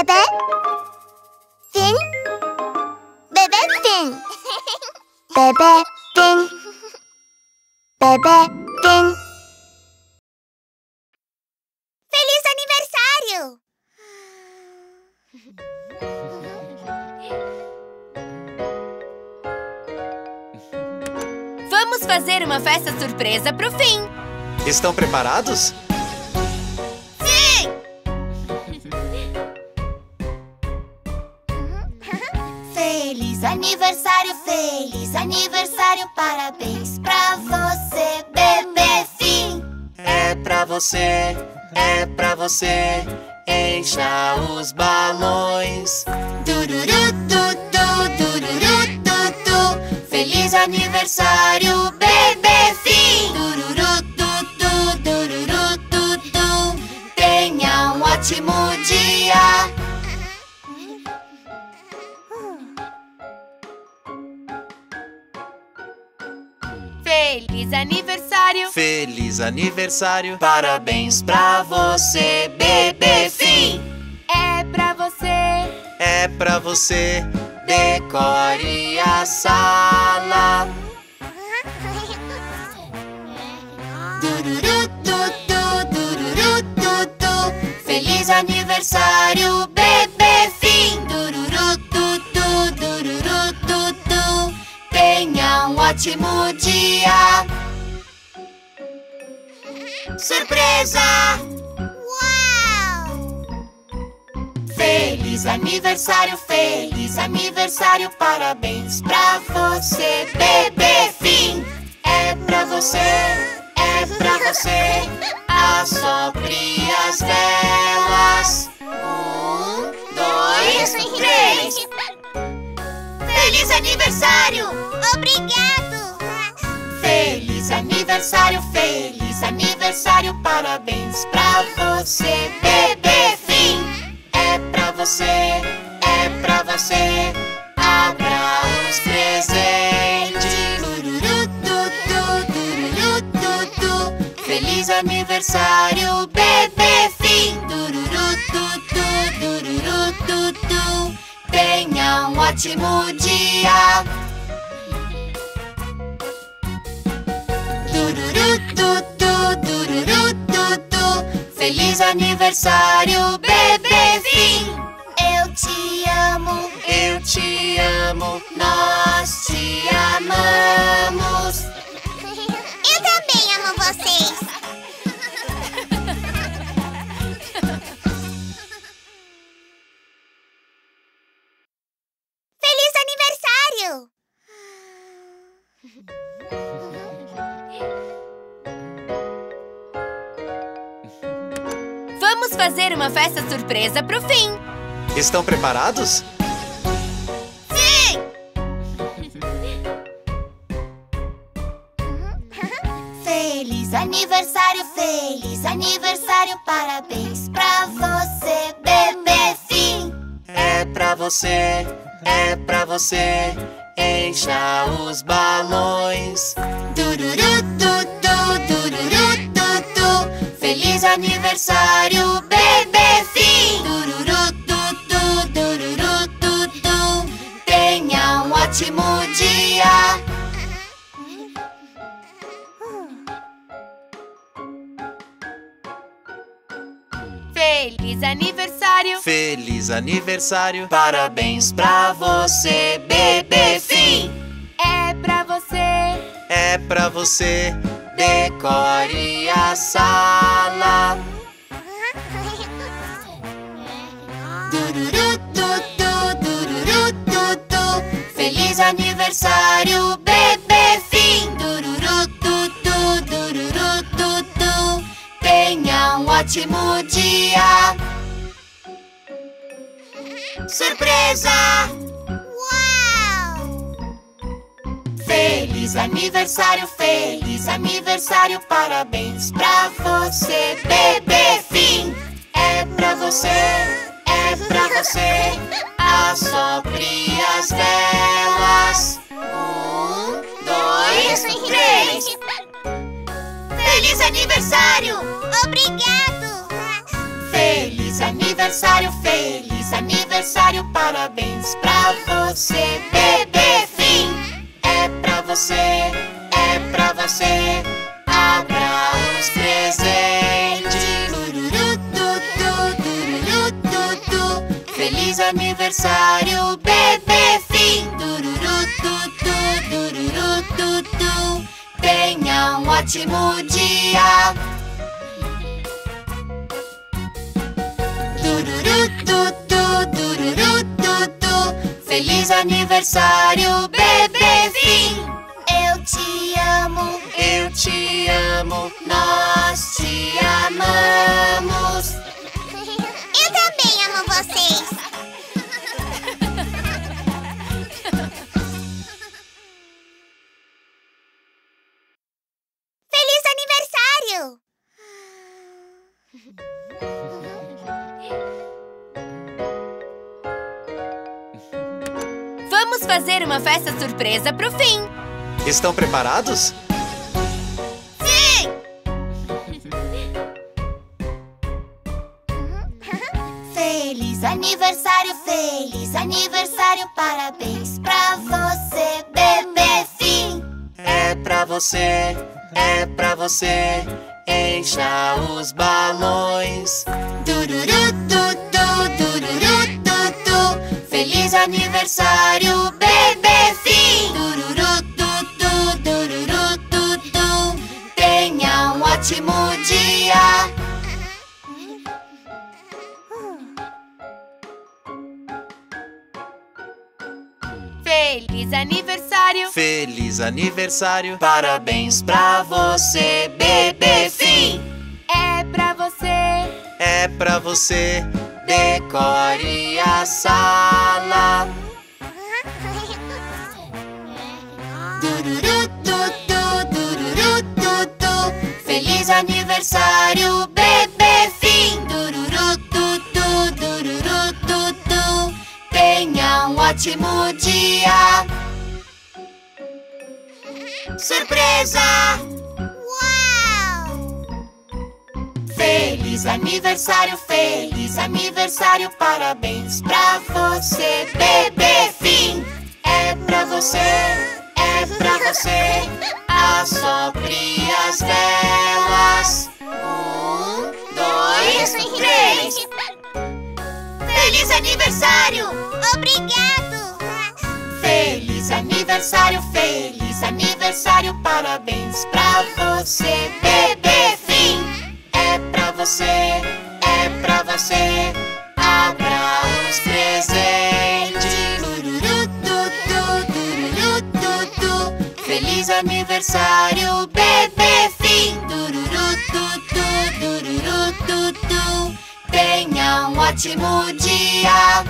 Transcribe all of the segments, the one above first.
Bebê Finn. Bebê Finn. Bebê Finn. Bebê Finn. Feliz aniversário! Vamos fazer uma festa surpresa pro Finn. Estão preparados? Sim! Feliz aniversário, parabéns pra você, bebê Finn. É pra você, encha os balões. Dururu, tutu, dururu, tutu. Feliz aniversário, bebê Finn. Dururu, tutu, dururu, tutu. Tenha um ótimo dia. Feliz aniversário! Parabéns pra você, bebê Finn. É pra você! Decore a sala. Dururu, tutu, dururu, tutu. Feliz aniversário, bebê Finn. Dururu, tutu, dururu, tutu. Tenha um ótimo dia. Surpresa! Uau! Feliz aniversário, parabéns pra você, bebê Finn. É pra você, assopre as velas. 1, 2, 3. Feliz aniversário! Obrigado! Feliz aniversário, parabéns pra você, bebê Finn. É pra você, abra os presentes. Dururu, tutu, dururu, tutu. Feliz aniversário, bebê Finn. Dururu, tutu, dururu, tutu. Tenha um ótimo dia. Dururu, tutu, dururu, tutu. Feliz aniversário, bebê Finn. Eu te amo, nós te amamos. Eu também amo vocês. Feliz aniversário! Vamos fazer uma festa surpresa pro Finn. Estão preparados? Sim! Feliz aniversário, parabéns pra você, bebê Finn. É pra você, encha os balões. Dururu, tutu, dururu, tutu. Feliz aniversário, bebê Finn. Dururu, tutu, dururu, tutu. Tenha um ótimo dia. Feliz aniversário! Parabéns pra você, bebê Finn. É pra você! Decore a sala. Dururu, tutu, dururu, tutu. Feliz aniversário, bebê Finn. Dururu, tutu, dururu, tutu. Tenha um ótimo dia. Surpresa! Uau! Feliz aniversário, parabéns pra você, bebê Finn. É pra você, assopre as velas. 1, 2, 3. Feliz aniversário! Obrigado! Feliz aniversário, aniversário, feliz aniversário, parabéns pra você, bebê Fim. É pra você, é pra você, abra os presentes. Feliz aniversário, bebê Fim. Tenha um ótimo dia. Feliz aniversário, bebê Fim. Eu te amo, eu te amo, nós te amamos. Eu também amo vocês. Feliz aniversário! Vamos fazer uma festa surpresa pro Fim. Estão preparados? Sim! Feliz aniversário, parabéns pra você, bebê Fim. É pra você, é pra você, encha os balões. Feliz aniversário, bebê Fim. Tenha um ótimo dia. Feliz aniversário! Feliz aniversário! Parabéns pra você, bebê Fim. É pra você! É pra você! Decore a sala. Feliz aniversário, bebê Fim. Tenha um ótimo dia. Surpresa! Uau! Feliz aniversário, parabéns pra você, bebê Fim. É pra você, é pra você, assopre as velas. 1, 2, 3. Feliz aniversário! Obrigado! Feliz aniversário, parabéns pra você, bebê Fim. É pra você, é pra você, abra os presentes. Feliz aniversário, bebê Fim. Tenha um ótimo dia.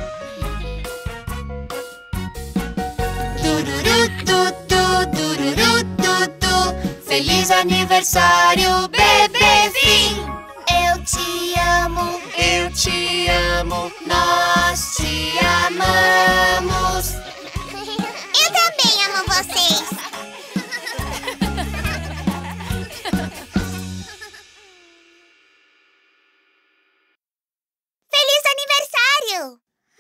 Feliz aniversário, bebê Fim. Eu te amo, Eu te amo, nós te amamos. eu também amo vocês. Feliz aniversário!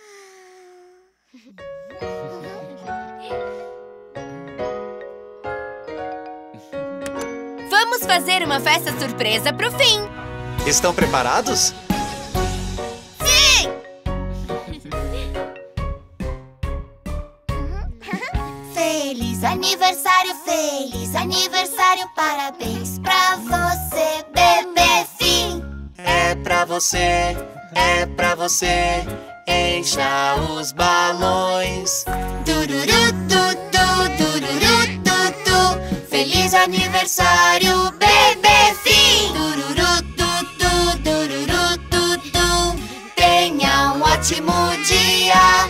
Vamos fazer uma festa surpresa pro Fim. Estão preparados? Sim! Feliz aniversário, parabéns pra você, bebê Fim. É pra você, é pra você, encha os balões. Feliz aniversário, bebê Fim. Tenha um ótimo dia.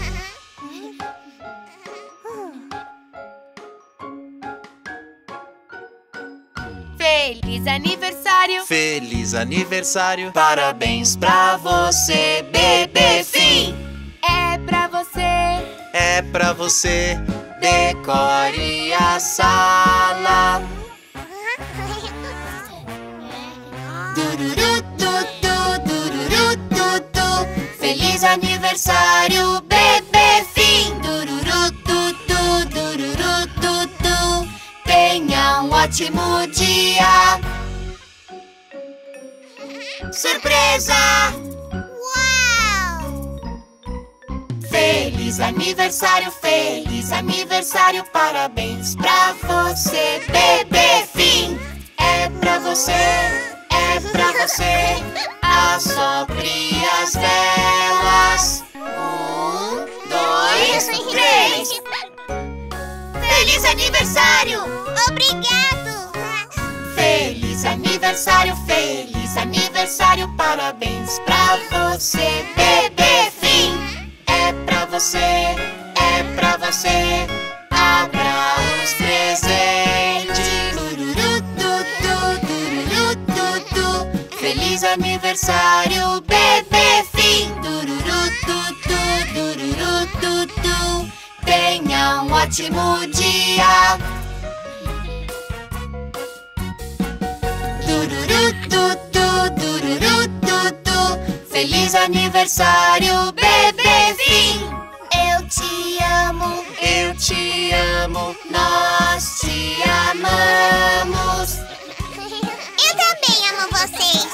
Feliz aniversário! Feliz aniversário! Parabéns pra você, bebê Fim. É pra você! É pra você! Decore a sala. Feliz aniversário, bebê Finn. Dururu, tutu, dururu, tutu. Tenha um ótimo dia. Surpresa! Uau! Feliz aniversário, parabéns pra você, bebê Finn. É pra você, é pra você. Assobre as velas. 1, 2, 3. Feliz aniversário! Obrigado! Feliz aniversário, parabéns pra você, bebê Finn. É pra você, é pra você. Abra os presentes. Tururu, tutu, tururu, tutu. Feliz aniversário, bebê Finn. Tururu, tutu, tururu, tutu. Tenha um ótimo dia. Tururu, tutu, tururu, tutu. Feliz aniversário, bebê Finn. Eu te amo! Eu te amo, nós te amamos. Eu também amo vocês!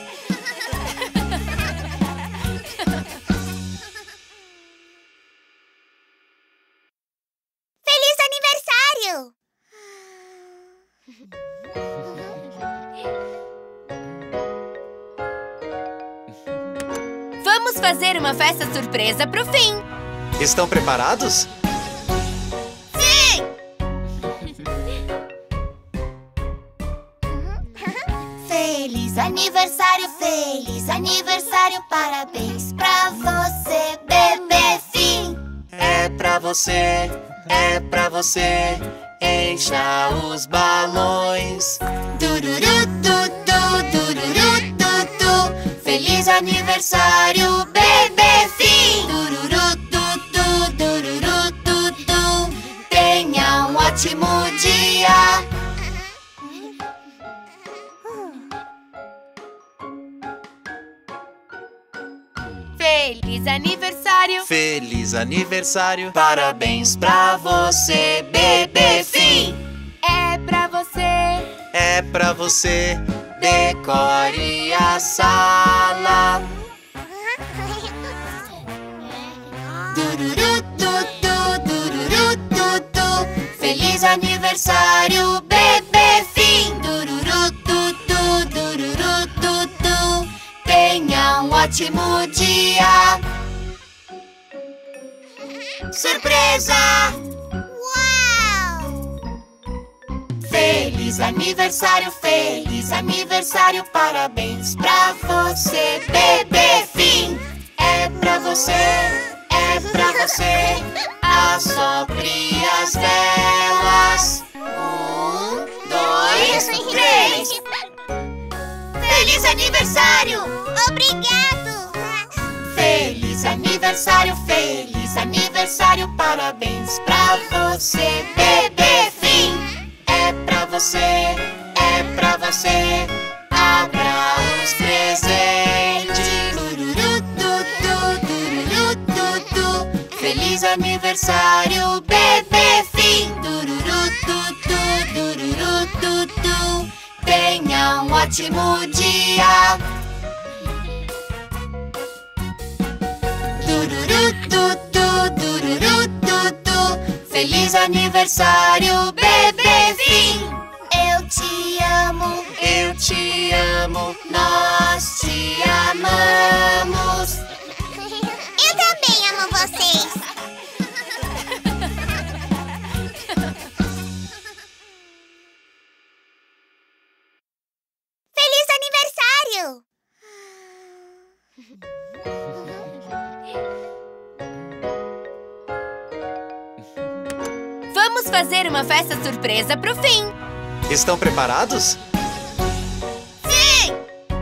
Feliz aniversário! Vamos fazer uma festa surpresa pro Finn. Estão preparados? Sim! Feliz aniversário, parabéns pra você, bebê Finn. É pra você, é pra você. Encha os balões. Dururu, tutu, dururu, tutu. Feliz aniversário, bebê Finn. Dururu, tutu, dururu, tutu. Tenha um ótimo dia. Feliz aniversário! Feliz aniversário! Parabéns pra você, bebê Finn. É pra você! É pra você! Decore a sala. Dururu, tutu, dururu, tutu. Feliz aniversário, bebê Finn. Dururu, tutu, dururu, tutu. Tenha um ótimo dia. Surpresa! Uau! Feliz aniversário, parabéns pra você, bebê Finn. É pra você, é pra você. Assobre as velas. 1, 2, 3. Feliz aniversário! Obrigado! Feliz aniversário, parabéns pra você, bebê Finn. É pra você, é pra você. Abra os presentes. Tururu, tutu, tururu, tutu. Feliz aniversário, bebê Finn. Tururu, tutu, tururu, tutu. Tenha um ótimo dia. Tururu, tutu, tururu, tutu. Feliz aniversário, bebê Finn. Eu te amo! Eu te amo, nós te amamos. Eu também amo vocês! Feliz aniversário! Vamos fazer uma festa surpresa pro Finn. Estão preparados? Sim!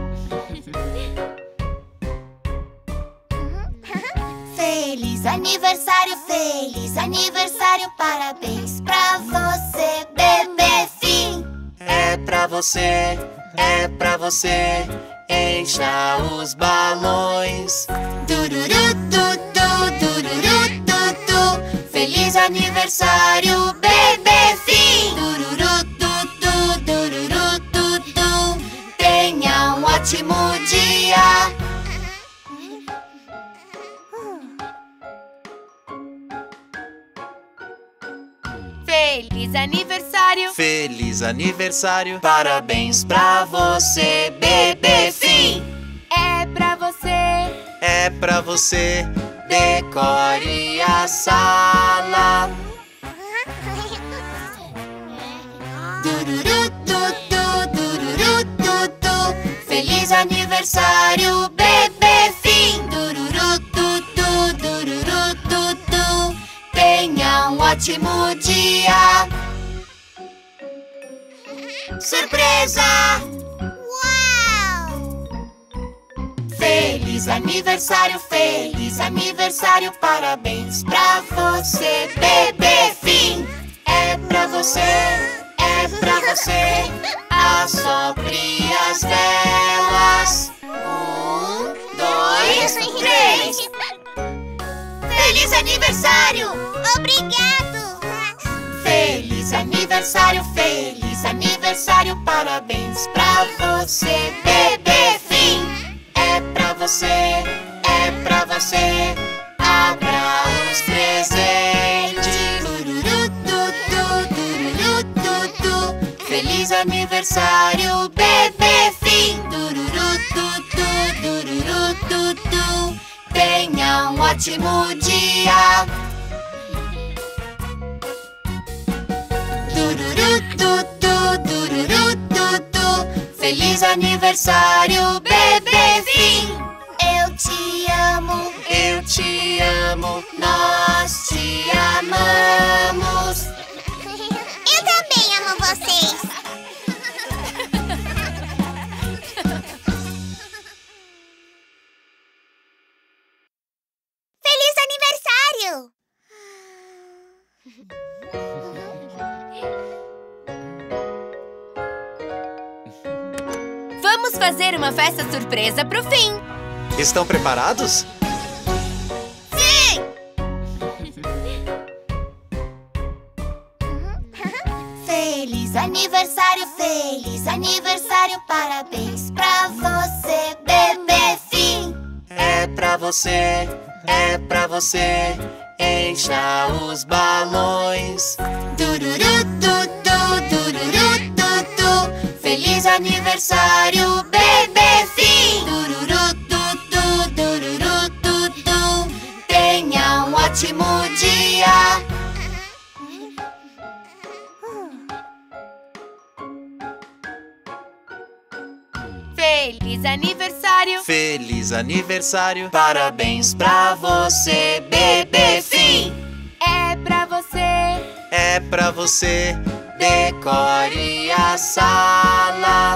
Feliz aniversário, parabéns pra você, bebê Finn. É pra você, é pra você. Encha os balões. Dururu, aniversário, bebê Fim. Dururu, tutu, dururu, tutu. Tenha um ótimo dia. Feliz aniversário! Feliz aniversário! Parabéns pra você, bebê Fim. É pra você! É pra você! Decore a sala. Dururu, tutu, dururu, tutu. Feliz aniversário, bebê Fim. Dururu, tutu, dururu, tutu. Tenha um ótimo dia. Surpresa! Uau! Feliz aniversário, parabéns pra você, bebê Fim. É pra você, é pra você. Assopre as velas. 1, 2, 3. Feliz aniversário! Obrigado! Feliz aniversário, parabéns pra você, bebê Fim. É pra você, é pra você. Abra os presentes. Dururu, tutu, dururu, tutu. Feliz aniversário, bebê Fim. Dururu, tutu, dururu, tutu. Tenha um ótimo dia. Dururu, tutu, dururu, tutu. Feliz aniversário, bebê Fim. Eu te amo, Eu te amo! nós te amamos. Eu também amo vocês. Feliz aniversário! Vamos fazer uma festa surpresa pro Fim! Estão preparados? Sim! Feliz aniversário, parabéns pra você, bebê Fim. É pra você! É pra você! Encha os balões! Dururu, tutu, dururu, tutu. Feliz aniversário, bebê Fim. Dururu, tutu, dururu, tutu. Tenha um ótimo dia. Feliz aniversário! Feliz aniversário! Parabéns pra você, bebê Fim. É pra você! É pra você! Decore a sala.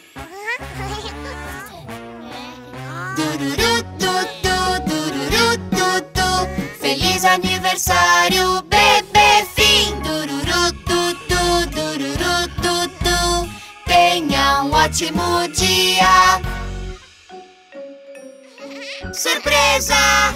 Dururu, tutu, dururu, tutu. Feliz aniversário, bebê Fim. Dururu, tutu, dururu, tutu. Tenha um ótimo dia. Surpresa!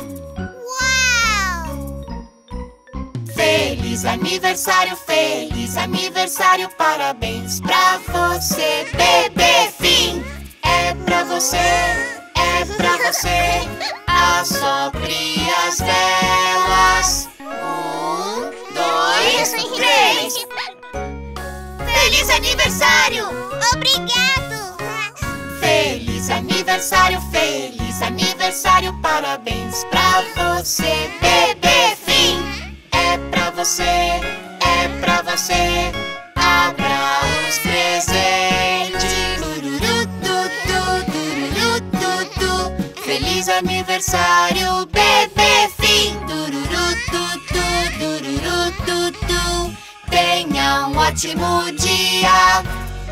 Uau! Feliz aniversário, parabéns pra você, bebê Fim. É pra você, é pra você. Assopre as velas. 1, 2, 3. Feliz aniversário! Obrigado! Feliz aniversário, parabéns pra você, bebê Fim. É pra você, é pra você. Abra os presentes. Dururu, tutu, dururu, tutu. Feliz aniversário, bebê Fim. Dururu, tutu, dururu, tutu. Tenha um ótimo dia.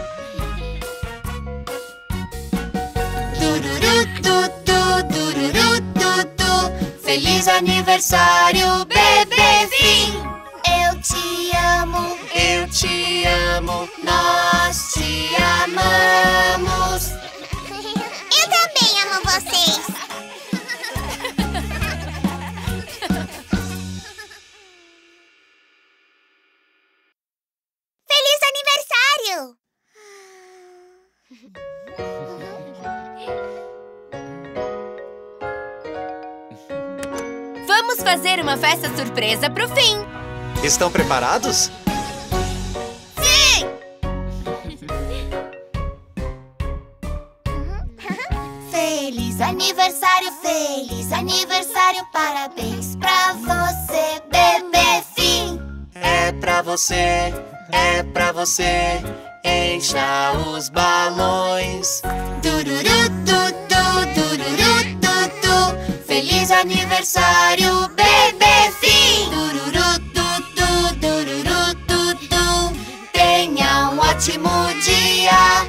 Dururu, tutu, dururu, tutu. Feliz aniversário, bebê Fim. Eu te amo, Eu te amo! nós te amamos. Eu também amo vocês. fazer uma festa surpresa pro Finn. Estão preparados? Sim! Feliz aniversário, parabéns pra você, bebê Finn. É pra você, encha os balões. Dururu, tutu, dururu, tutu. Feliz aniversário, bebê Finn. Dururu, tutu, dururu, tutu. Tenha um ótimo dia.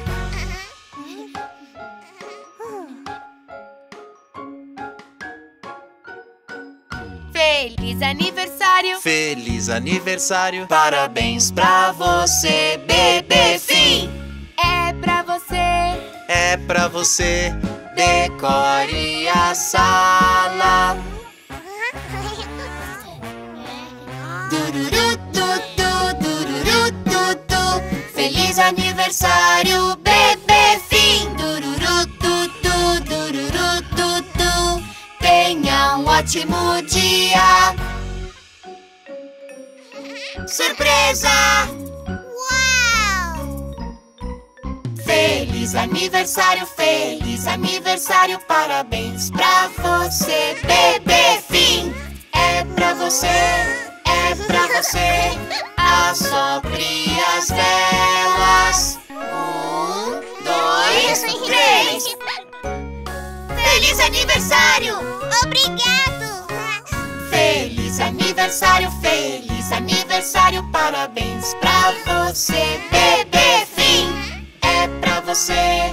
Feliz aniversário, Parabéns pra você, bebê Finn. é pra você, Decore a sala. Dururu, tutu, dururu, tutu. Feliz aniversário, bebê Finn. Dururu, tutu, dururu, tutu. Tenha um ótimo dia. Surpresa! Uau! Feliz aniversário, parabéns pra você, bebê Finn. É pra você, assopre as velas. 1, 2, 3. Feliz aniversário! Obrigado! Feliz aniversário, parabéns pra você, bebê Finn. É pra você,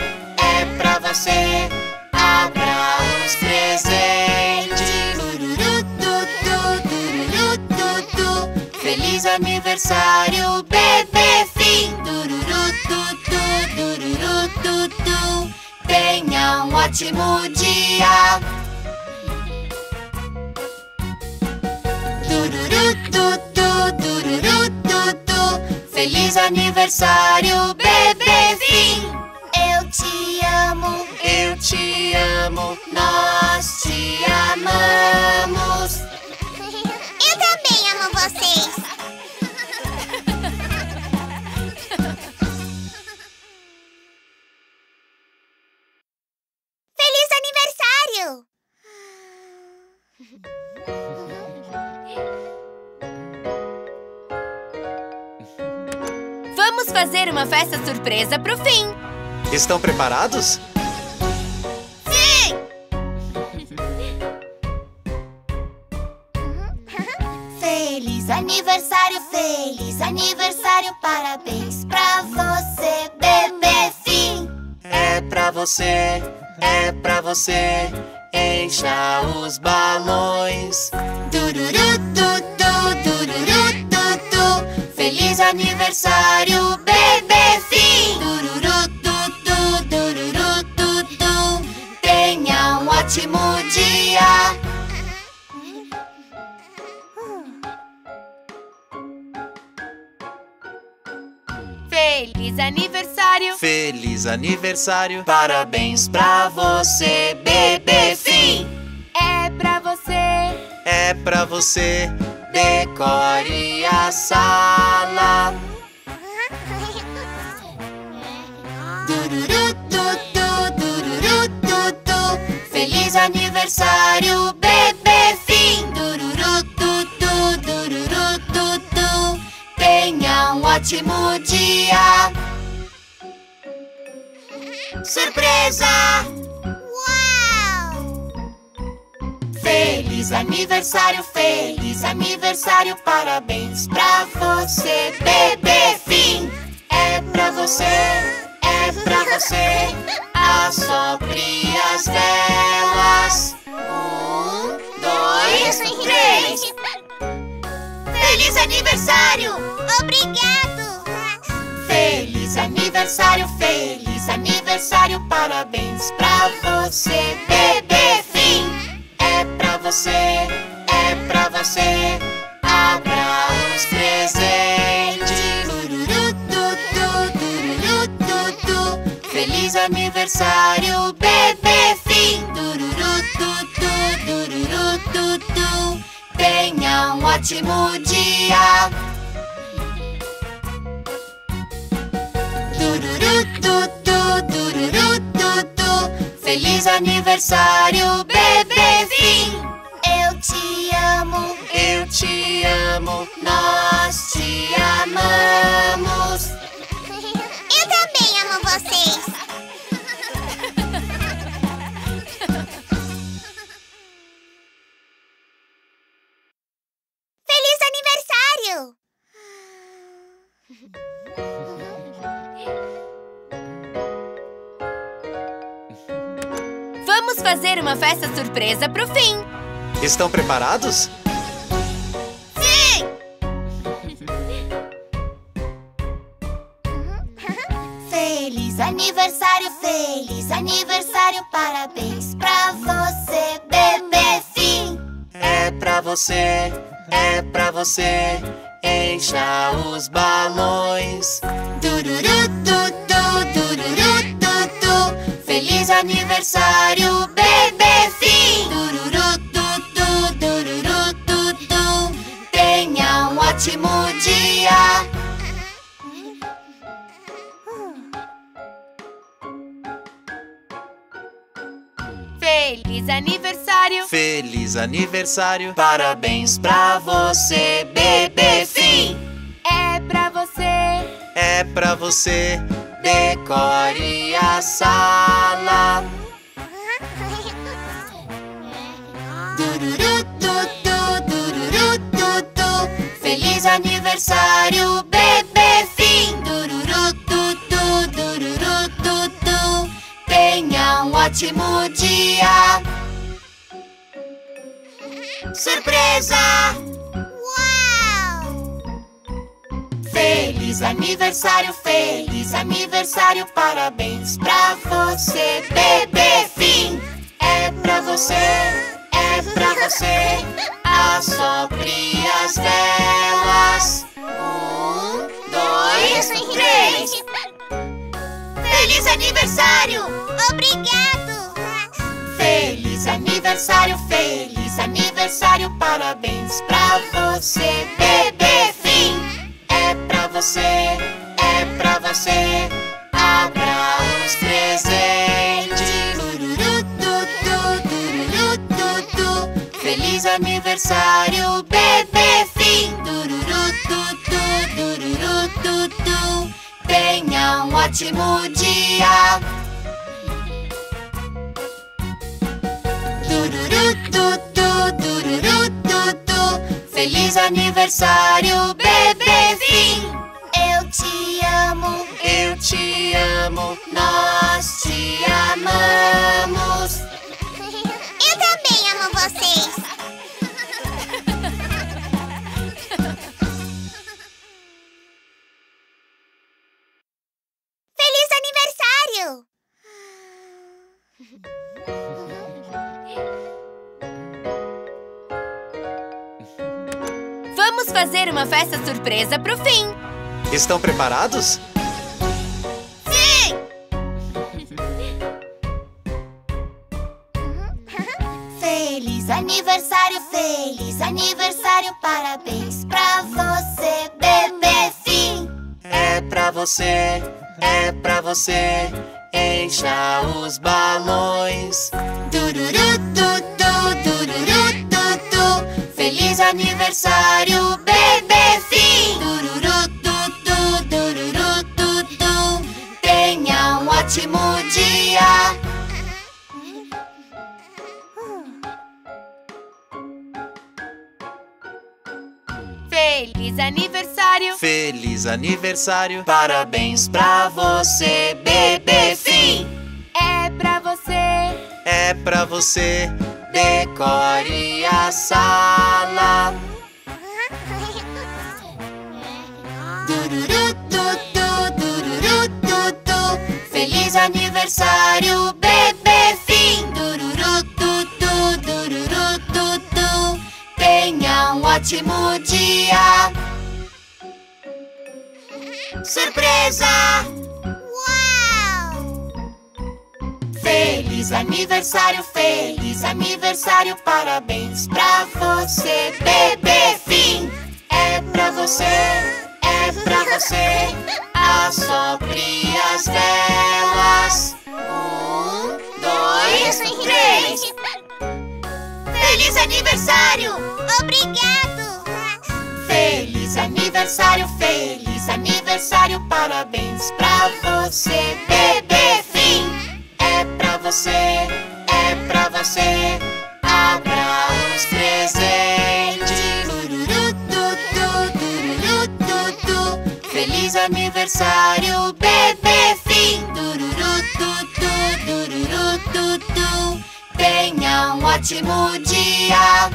abra os presentes. Dururu, tutu, dururu, tutu. Feliz aniversário, bebê Finn. Dururu, tutu, dururu, tutu. Tenha um ótimo dia. Dururu, tutu, dururu, tutu. Feliz aniversário, bebê Finn. Eu te amo, nós te amamos. Eu também amo vocês. Feliz aniversário! Vamos fazer uma festa surpresa pro Finn. Estão preparados? Sim! Feliz aniversário, parabéns pra você, bebê Finn. É pra você, encha os balões. Dururu, tutu, dururu, tutu. Feliz aniversário, bebê Finn. Dururu, tutu, dururu, tutu. Tenha um ótimo dia. Feliz aniversário, Parabéns pra você, bebê Finn. é pra você, Decore a sala. Dururu, tutu, dururu, tutu. Feliz aniversário, bebê Finn. Dururu, tutu, dururu, tutu. Tenha um ótimo dia. Surpresa! Uau! Feliz aniversário, parabéns pra você, bebê Finn. É pra você, assopre as velas. 1, 2, 3. Feliz aniversário! Obrigado! Feliz aniversário, parabéns pra você, bebê Finn. É pra você, abra os presentes. Dururu, tutu, dururu, tutu. Feliz aniversário, bebê Finn. Dururu, tutu, dururu, tutu. um ótimo dia. Feliz aniversário, bebê Finn! Eu te amo, eu te amo, nós te amamos. eu também amo vocês. Feliz aniversário! Vamos fazer uma festa surpresa pro Finn. Estão preparados? Sim! Feliz aniversário, parabéns pra você, bebê Finn. É pra você, é pra você, encha os balões. Feliz aniversário, bebê Finn. Tenha um ótimo dia. Feliz aniversário! Feliz aniversário! Parabéns pra você, bebê Finn. É pra você! É pra você! Decore a sala. Feliz aniversário, bebê Finn. Tenha um ótimo dia. Surpresa! Uau! Feliz aniversário, parabéns pra você, bebê Finn. É pra você, é pra você, assopre as velas. 1, 2, 3. Feliz aniversário! Obrigado! Feliz aniversário, parabéns pra você, bebê Finn. É pra você, é pra você, abra os presentes. Feliz aniversário, bebê Finn. Tenha um ótimo dia. Feliz aniversário, bebê Finn. Eu te amo, eu te amo, nós te amamos. eu também amo vocês. Feliz aniversário! Vamos fazer uma festa surpresa pro Finn. Estão preparados? Sim! Feliz aniversário, parabéns pra você, bebê Finn. É pra você, é pra você, encha os balões. Feliz aniversário, bebê Finn. Tenha um ótimo dia. Feliz aniversário! Feliz aniversário! Parabéns pra você, bebê Finn. É pra você! É pra você! Decore a sala. Feliz aniversário, bebê Finn. Tenha um ótimo dia. Surpresa! Uau! Feliz aniversário, parabéns pra você, bebê Finn. você, é pra você. Assopre as velas. 1, 2, 3. Feliz aniversário! Obrigado! Feliz aniversário, parabéns pra você, bebê Fim. É pra você, é pra você. Abra os presentes. Feliz aniversário, bebê Fim. Tenha um ótimo dia.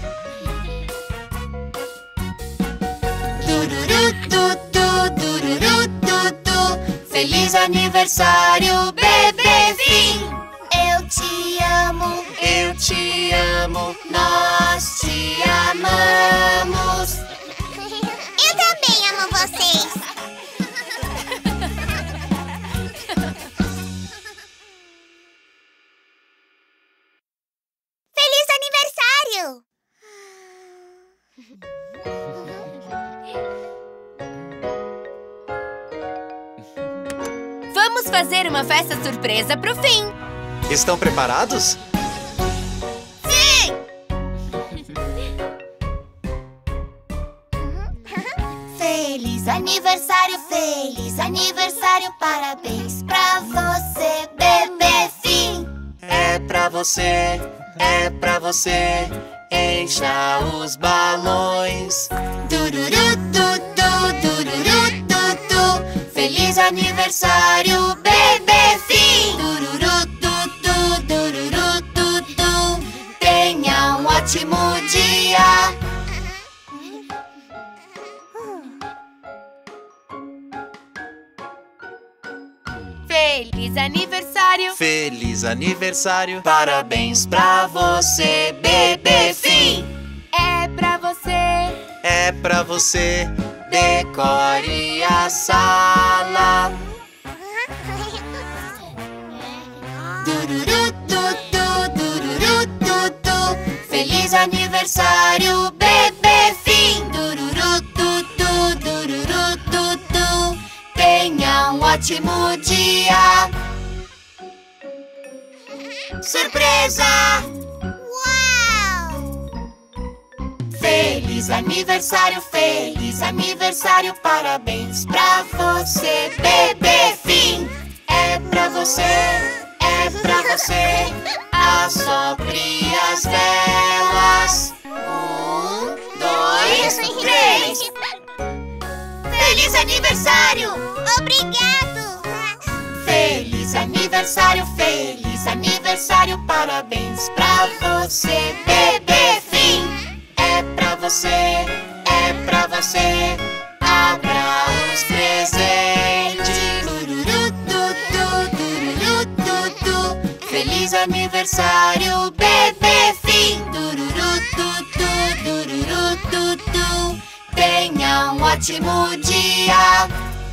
Feliz aniversário, bebê Fim. Eu te amo. Eu te amo, nós te amamos. Eu também amo vocês. Feliz aniversário! Vamos fazer uma festa surpresa pro Fim. Estão preparados? Sim! Feliz aniversário, parabéns pra você, bebê Fim. É pra você, é pra você. Encha os balões. Feliz aniversário, bebê Fim. Tenha um ótimo dia. Feliz aniversário! Feliz aniversário! Parabéns pra você, bebê Fim. É pra você! É pra você! Decore a sala. Feliz aniversário, bebê Fim. Tenha um ótimo dia. Surpresa! Uau! Feliz aniversário, parabéns pra você, bebê Fim. É pra você, é pra você. Assopre as velas. 1, 2, 3. Feliz aniversário! Obrigado! Feliz aniversário, parabéns pra você, bebê Fim. É pra você, é pra você. Abra os presentes. Feliz aniversário, bebê Fim. Tenha um ótimo dia.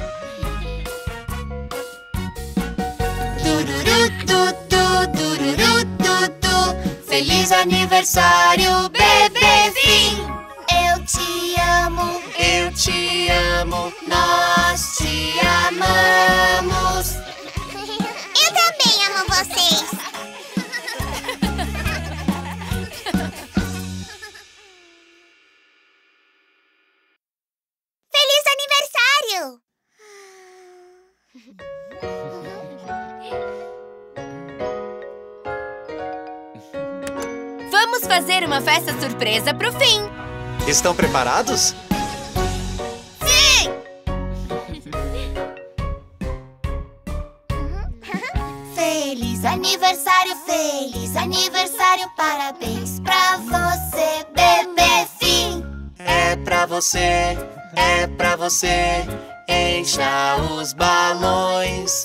Feliz aniversário, bebê Fim. Eu te amo. Eu te amo, nós te amamos. Eu também amo vocês. Feliz aniversário! Vamos fazer uma festa surpresa pro Fim. Estão preparados? Sim! Feliz aniversário, parabéns pra você, bebê Fim. É pra você, é pra você. Encha os balões.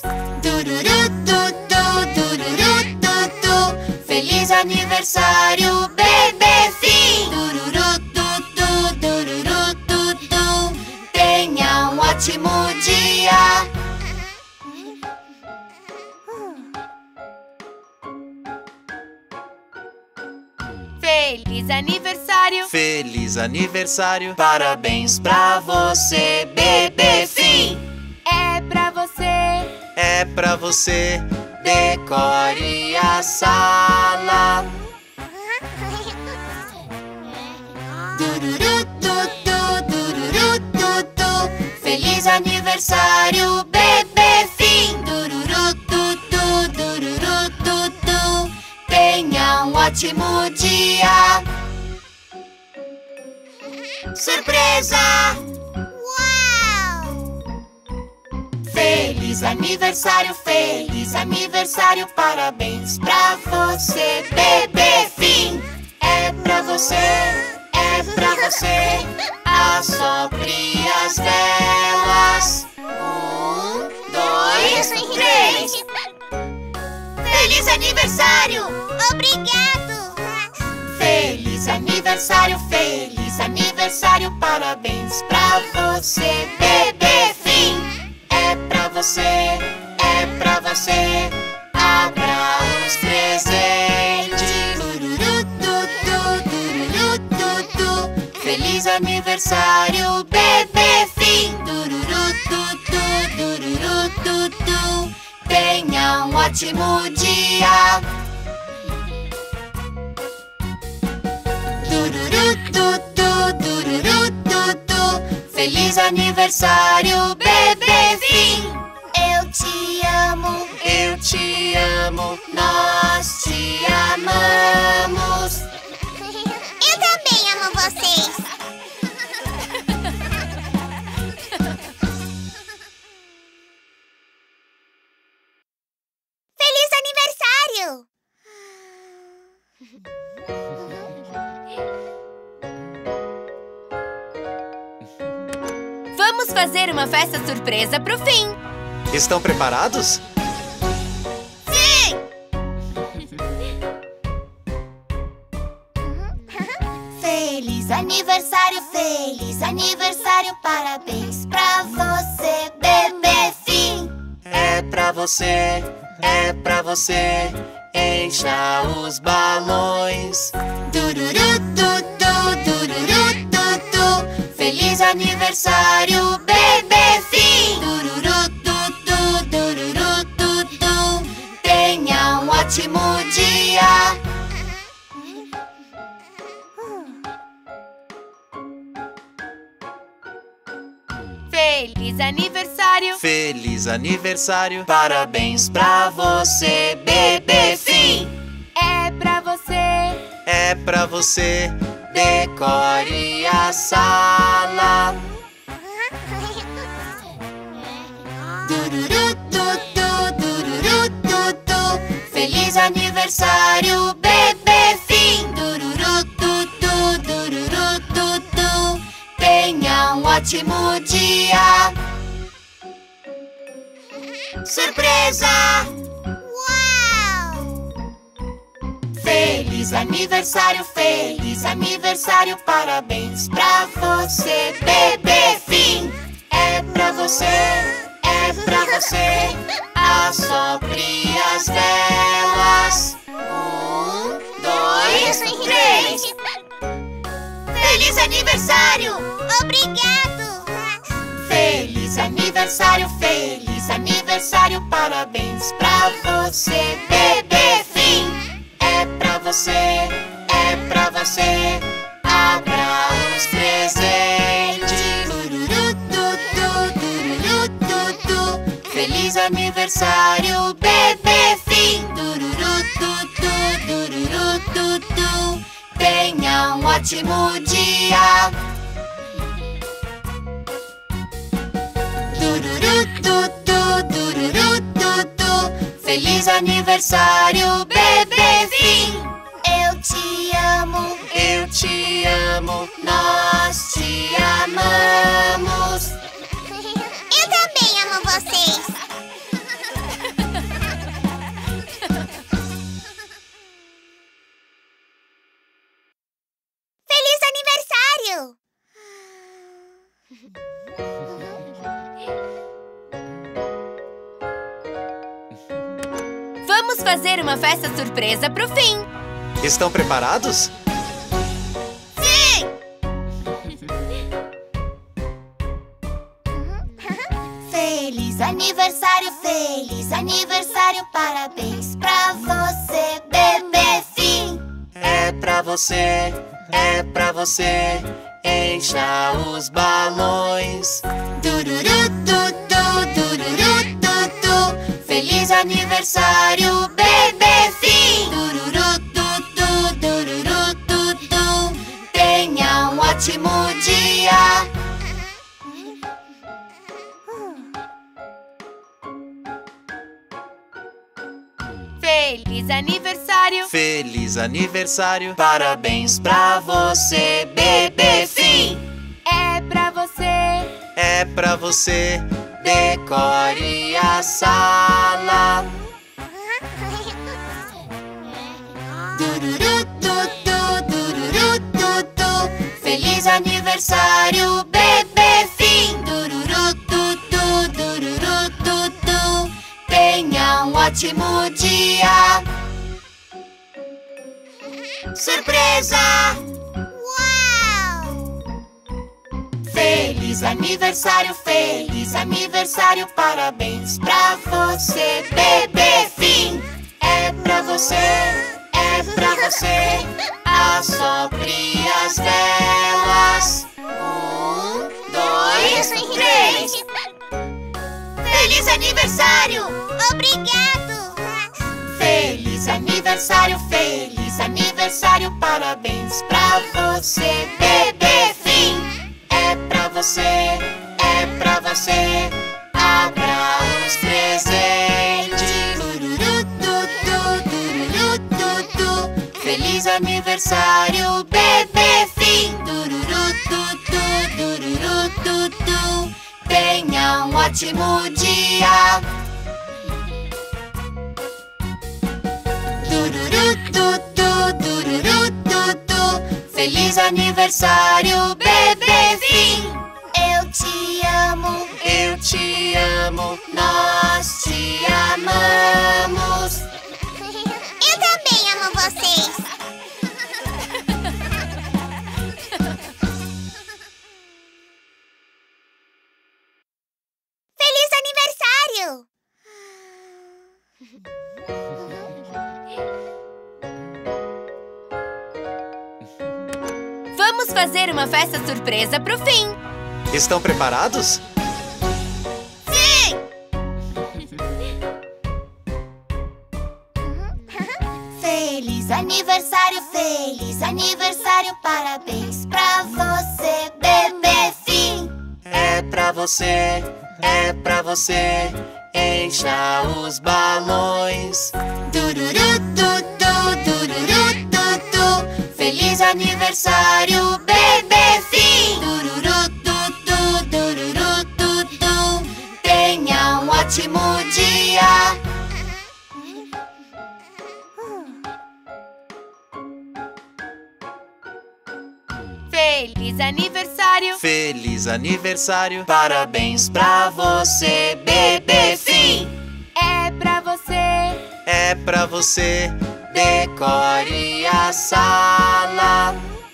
Feliz aniversário, bebê Fim. Tenha um ótimo dia. Feliz aniversário! Feliz aniversário! Parabéns pra você, bebê Fim! É pra você! É pra você! Decore a sala! Feliz aniversário, bebê Fim! Tenha um ótimo dia! Surpresa! Uau! Feliz aniversário, parabéns pra você, bebê Fim! É pra você, assopre as velas. 1, 2, 3. Feliz aniversário! Obrigado! Feliz aniversário, parabéns pra você, bebê Fim! É pra você, abra os presentes. Feliz aniversário, bebê Fim! Tenha um ótimo dia! Feliz aniversário, bebê Fim! Eu te amo! Eu te amo, nós te amamos! Eu também amo vocês! Feliz aniversário! Vamos fazer uma festa surpresa pro Fim! Estão preparados? Sim! Feliz aniversário, parabéns pra você, bebê Fim! É pra você, encha os balões. Feliz aniversário, bebê Fim! Tenha um ótimo dia! Feliz aniversário! Parabéns pra você, bebê Fim! É pra você! Decore a sala! Feliz aniversário, bebê Fim! Tenha um ótimo dia! Surpresa! Uau! Feliz aniversário, parabéns pra você, bebê Fim! É pra você, assopre as velas. 1, 2, 3. Feliz aniversário! Obrigado! Feliz aniversário, parabéns pra você, bebê Fim! É pra você, abra os presentes. Feliz aniversário, bebê Fim! Tenha um ótimo dia! Feliz aniversário, bebê Fim! Eu te amo! Eu te amo, nós te amamos! Eu também amo vocês! Feliz aniversário! Vamos fazer uma festa surpresa pro Fim! Estão preparados? aniversário, parabéns pra você, bebê Fim. É pra você, encha os balões. Dururu, tutu, dururu, tutu. Feliz aniversário, bebê Fim. Dururu, tutu, dururu, tutu. Tenha um ótimo dia. Feliz aniversário! Feliz aniversário, parabéns pra você, bebê Fim. É pra você, decore a sala. Dururu, tutu, dururu, tutu. Feliz aniversário, bebê Fim. Dururu, tutu, dururu, tutu. Tenha um ótimo dia. Surpresa! Uau! Feliz aniversário, parabéns pra você, bebê Fim. É pra você, assopre as velas. 1, 2, 3. Feliz aniversário! Obrigado! Feliz aniversário, parabéns pra você, bebê Fim. É pra você, abra os presentes. Dururu, tutu, dururu, tutu. Feliz aniversário, bebê Fim. Dururu, tutu, dururu, tutu. Tenha um ótimo dia. Dururu, tutu, dururu, tutu. Feliz aniversário, bebê Fim. Eu te amo, nós te amamos. Eu também amo vocês. Feliz aniversário! vamos fazer uma festa surpresa pro Fim. Estão preparados? Sim! Feliz aniversário, parabéns pra você, bebê Fim. É pra você, encha os balões. Dururu, tutu, dururu, tutu. Feliz aniversário, bebê Fim. Dururu, tutu, dururu, tutu. Tenha um ótimo dia. Feliz aniversário, parabéns pra você, bebê Fim. É pra você, decore a sala.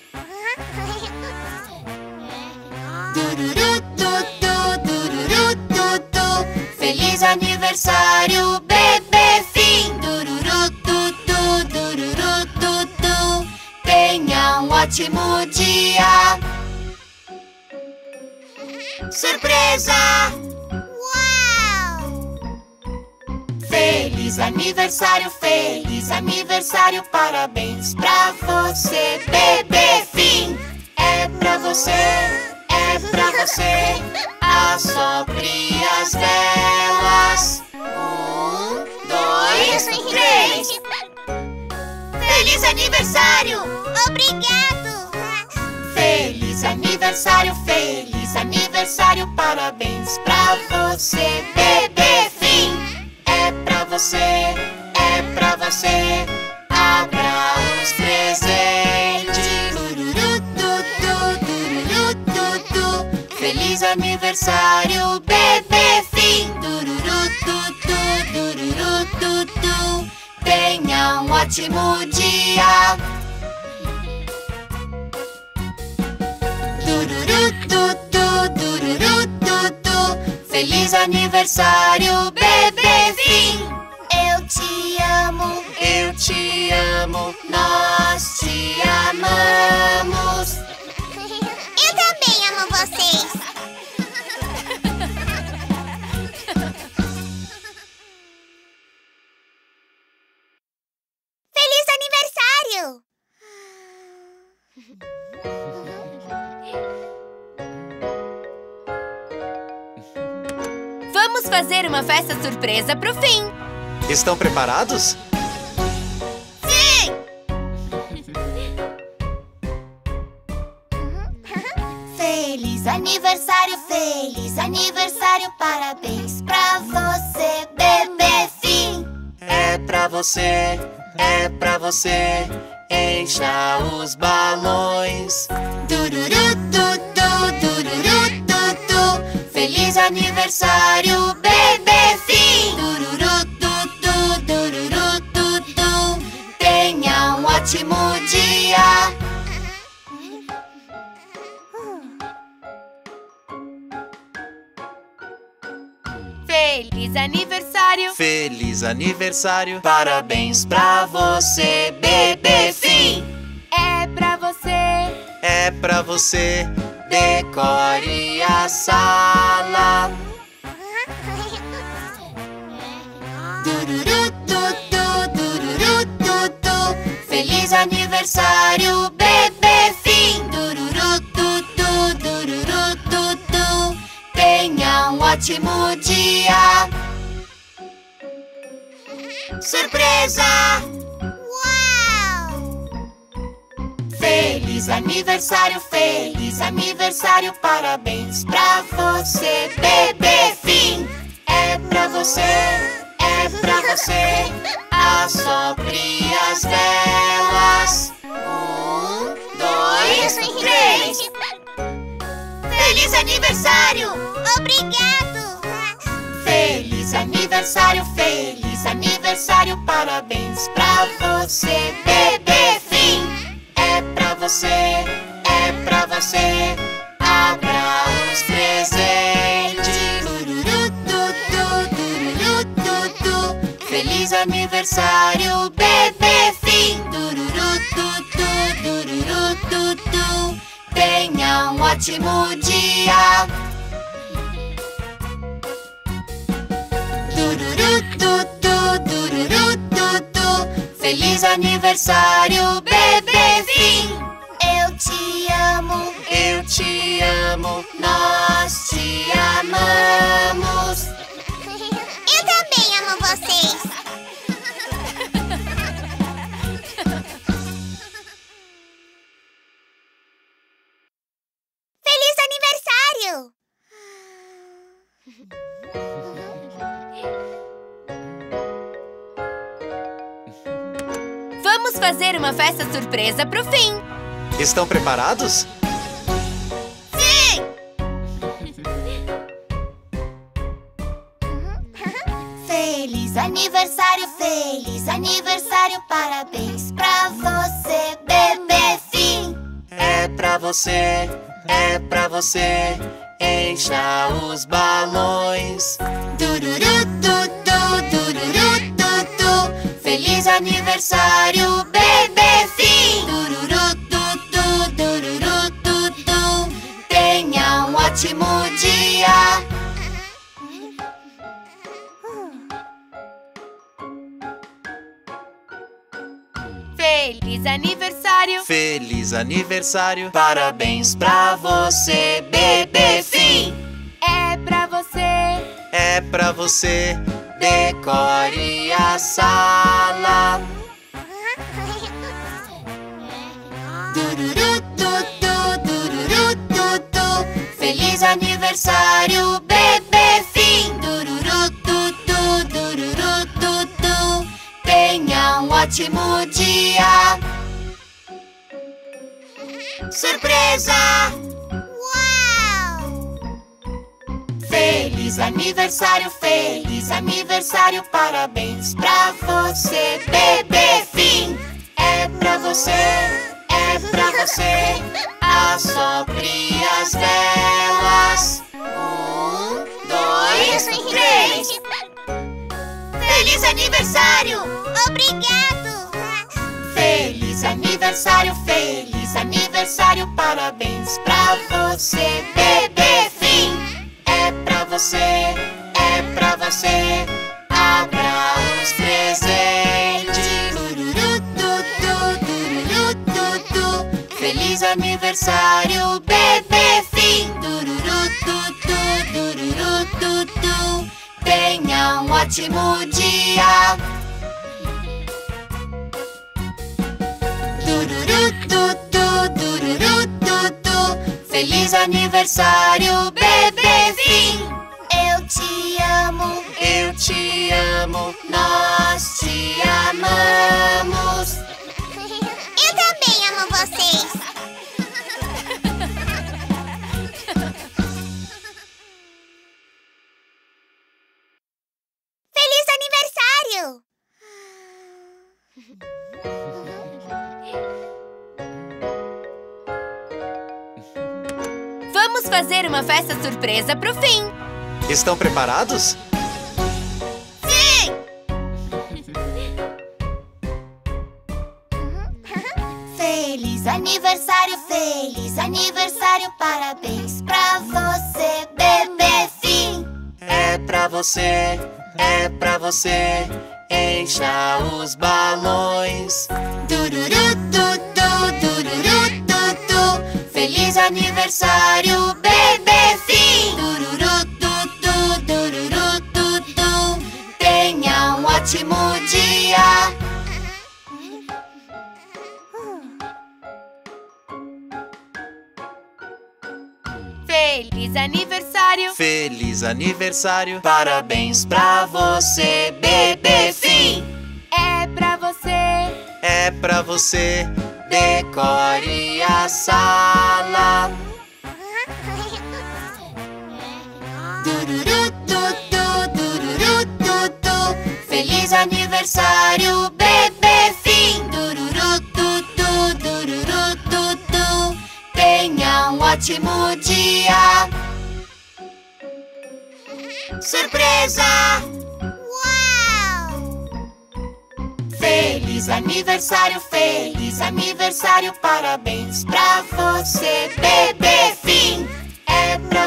Dururu, tutu, dururu, tutu. Feliz aniversário, bebê Fim. Dururu, tutu, dururu, tutu. Tenha um ótimo dia. Surpresa! Uau! Feliz aniversário, parabéns pra você, bebê Fim. É pra você, assopre as velas. 1, 2, 3. Feliz aniversário! Obrigado! Feliz aniversário, parabéns pra você, bebê Fim. É pra você, abra os presentes. Dururu, tutu, dururu, tutu. Feliz aniversário, bebê Fim. Dururu, tutu, dururu, tutu. Tenha um ótimo dia. Dururu, tutu, dururu, tutu. Feliz aniversário, bebê Finn! Eu te amo, eu te amo, nós te amamos. Eu também amo vocês. Feliz aniversário! Vamos fazer uma festa surpresa pro Finn. Estão preparados? Sim! Feliz aniversário, parabéns pra você, bebê Finn. É pra você, encha os balões. Dururu, tutu, dururu, tutu. Feliz aniversário, bebê Finn. Dururu, tutu, dururu, tutu. Tenha um ótimo dia. Feliz aniversário! Feliz aniversário, parabéns pra você, bebê Finn. É pra você, Decore a sala. Dururu, tutu, dururu, tutu. Feliz aniversário, bebê Finn. Dururu, tutu, dururu, tutu. Tenha um ótimo dia. Surpresa! Uau! Feliz aniversário, parabéns pra você, bebê Finn. É pra você, assopre as velas. 1, 2, 3. Feliz aniversário! Obrigado! Feliz aniversário, parabéns pra você, bebê Finn. É pra você, abra os presentes. Dururu, tutu, dururu, tutu. Feliz aniversário, bebê Finn. Dururu, tutu, dururu, tutu. Tenha um ótimo dia. Dururu, tutu, dururu, tutu. Feliz aniversário, bebê Finn. Eu te amo, nós te amamos. eu também amo vocês. Feliz aniversário! vamos fazer uma festa surpresa pro Finn. Estão preparados? Sim! Feliz aniversário, parabéns pra você, bebê Finn. É pra você, encha os balões. Dururu, tutu, dururu, tutu. Feliz aniversário, bebê Finn. Dururu, tutu, dururu, tutu. Tenha um ótimo dia. Feliz aniversário! Parabéns pra você, bebê Finn. É pra você, decore a sala. Dururu, tutu, dururu, tutu. Feliz aniversário, bebê Finn. Dururu, tutu, dururu, tutu. Tenha um ótimo dia. Surpresa! Uau! Feliz aniversário, parabéns pra você, bebê Finn. É pra você, assopre as velas. 1, 2, 2, 3. Feliz aniversário! Obrigado! Feliz aniversário, parabéns pra você, bebê Finn. É pra você, abra os presentes. Feliz aniversário, bebê Finn. Tenha um ótimo dia. Feliz aniversário, bebê Finn. Eu te amo, nós te amamos. Eu também amo vocês! Feliz aniversário! Vamos fazer uma festa surpresa pro Finn. Estão preparados? Sim! Feliz aniversário, parabéns pra você, bebê Finn. É pra você, encha os balões. Feliz aniversário, bebê Finn. Tenha um ótimo dia. Feliz aniversário! Parabéns pra você, bebê Finn. É pra você, Decore a sala. Feliz aniversário, bebê Finn. Tenha um ótimo dia. Surpresa! Uau! Feliz aniversário, parabéns pra você, bebê Finn. É pra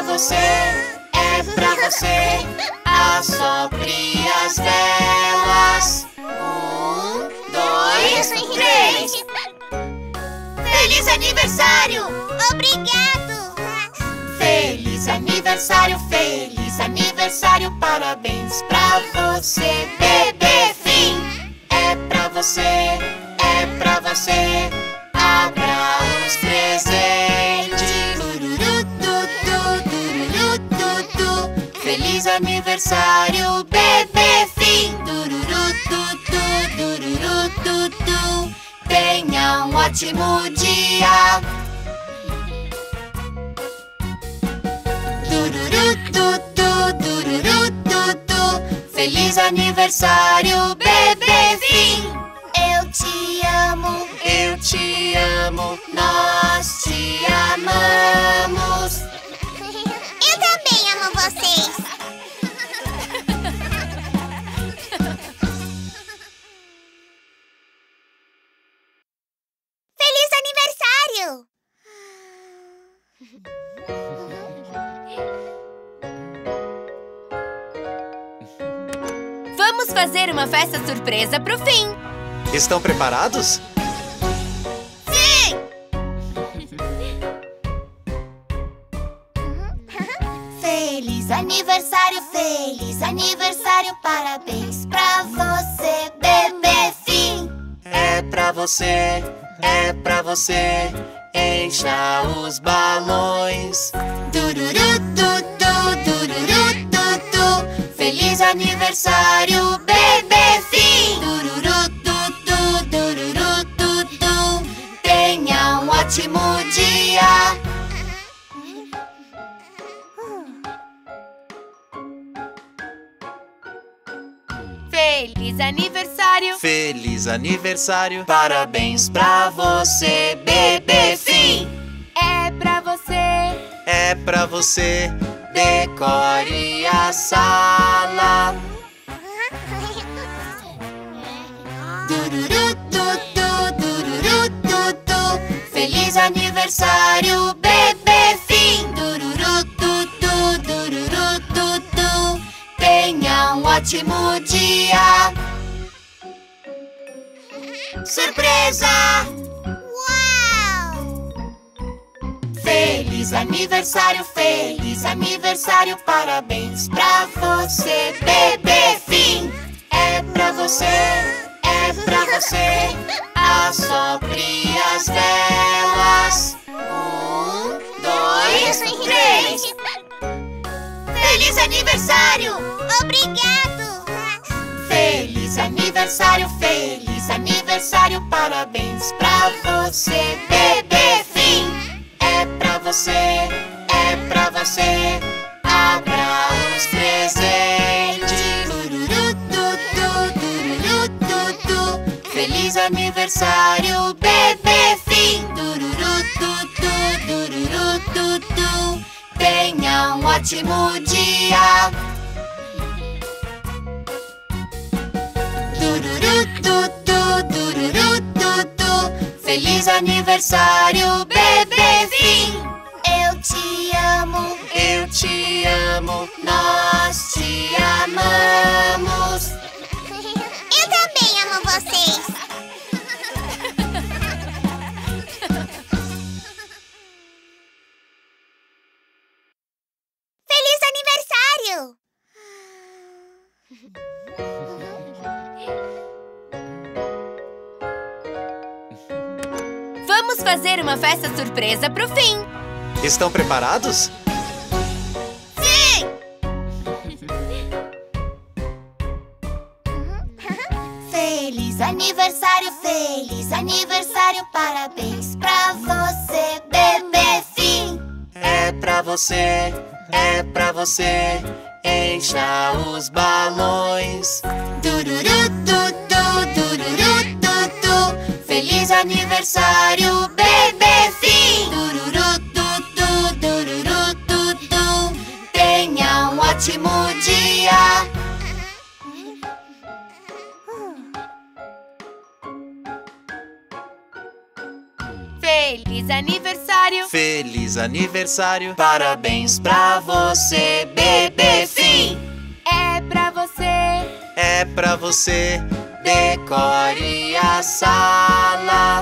você, assopre as velas. 1, 2, 3. Feliz aniversário! Obrigado! Feliz aniversário, parabéns pra você, bebê Finn. É pra você, abra os presentes. Feliz aniversário, bebê Finn. Tenha um ótimo dia. Feliz aniversário, bebê Finn. Eu te amo, nós te amamos. Eu também amo vocês! Feliz aniversário! Vamos fazer uma festa surpresa pro Finn. Estão preparados? Sim! Feliz aniversário, parabéns pra você, bebê Finn. É pra você, encha os balões. Feliz aniversário, bebê Finn. Tenha um ótimo dia. Feliz aniversário! Parabéns pra você, bebê Finn. É pra você, decore a sala. Dururututu, feliz aniversário, bebê Finn. Dururututu, tenha um ótimo dia. Surpresa! Uau! Feliz aniversário, parabéns pra você, bebê Finn. É pra você, assopre as velas. 1, 2, 3. Feliz aniversário! Obrigado! Feliz aniversário, parabéns pra você, bebê Finn. É pra você, abra os presentes. Feliz aniversário, bebê Finn. Dururututu, tenha um ótimo dia. Dururututu, feliz aniversário, bebê Finn. Eu te amo, nós te amamos. Eu também amo vocês. Feliz aniversário! Vamos fazer uma festa surpresa pro Finn. Estão preparados? Sim! Feliz aniversário, parabéns pra você, bebê Finn. É pra você, encha os balões. Dururututu, feliz aniversário, bebê Finn. Dururututu, tenha um ótimo dia. Feliz aniversário, Parabéns pra você, bebê Finn. é pra você, Decore a sala.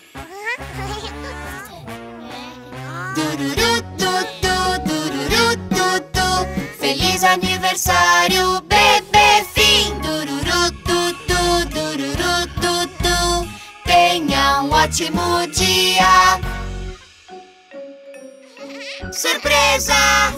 Dururututu, feliz aniversário, bebê Finn. Dururututu, tenha um ótimo dia. Surpresa!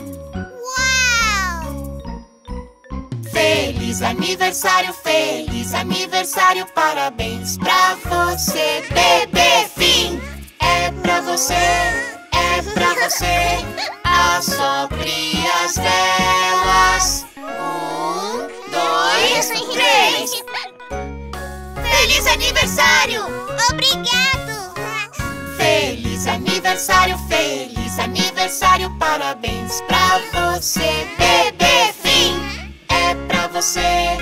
Uau! Feliz aniversário, parabéns pra você, bebê Finn. É pra você, assopre as velas. 1, 2, 3. Feliz aniversário! Obrigado! Feliz aniversário, parabéns pra você, bebê Finn. É pra você,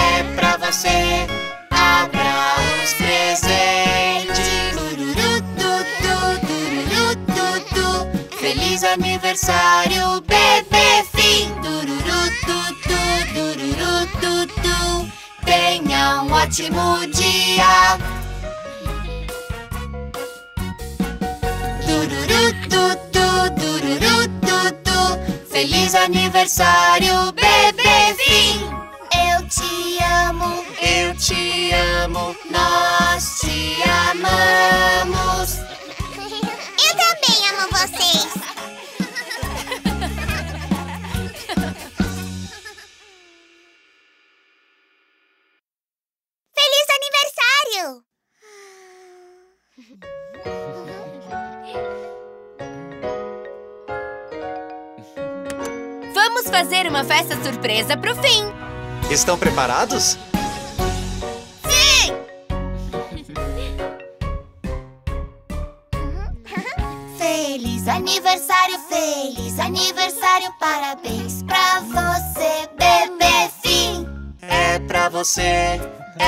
abra os presentes. Dururututu, feliz aniversário, bebê Finn. Dururututu, tenha um ótimo dia. Dururututu, feliz aniversário, bebê Finn. Eu te amo, nós te amamos. Eu também amo vocês. Feliz aniversário! Vamos fazer uma festa surpresa pro Finn. Estão preparados? Sim! Feliz Feliz aniversário, parabéns pra você, bebê Fim. É pra você,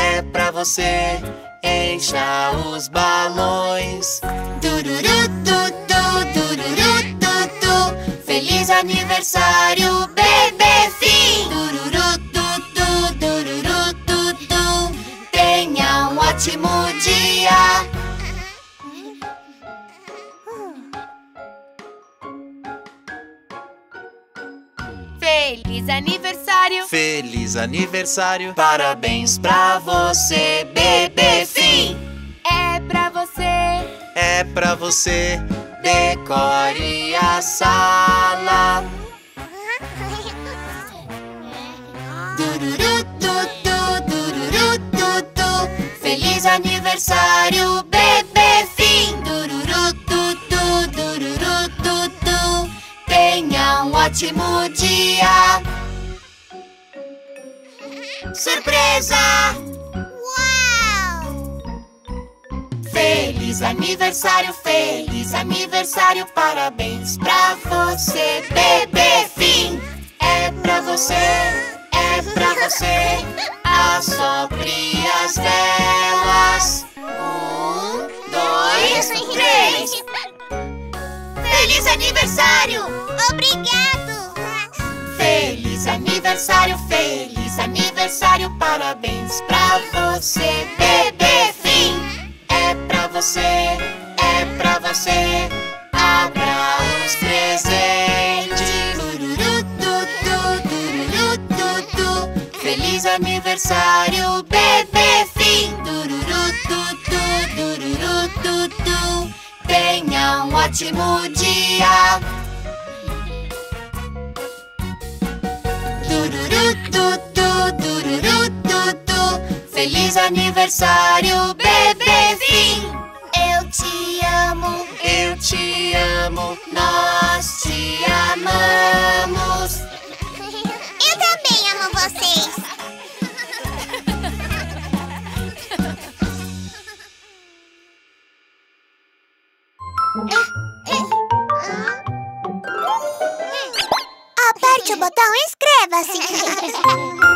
encha os balões. Dururu, tutu, dururu, tutu. Feliz aniversário, bebê Fim. Dururu, tutu, dururu, tutu. Tenha um ótimo dia. Feliz aniversário, Parabéns pra você, bebê Fim. É pra você, Decore a sala. Dururu, tutu, dururu, tutu. Feliz aniversário, bebê Fim. Dururu, tutu, dururu, tutu. Tenha um ótimo dia. Surpresa! Uau! Feliz aniversário, parabéns pra você, bebê Fim. É pra você, assopre as velas. 1, 2, 3. Feliz aniversário! Obrigado! Feliz aniversário, parabéns pra você, bebê Fim. É pra você, abra os presentes. Dururu, tutu, dururu, tutu. Feliz aniversário, bebê Fim. Dururu, tutu, dururu, tutu. Tenha um ótimo dia. Dururu, tutu, dururu, tutu. Feliz aniversário, bebê Fim. Eu te amo, nós te amamos. Eu também amo vocês. Aperte o botão e inscreva-se.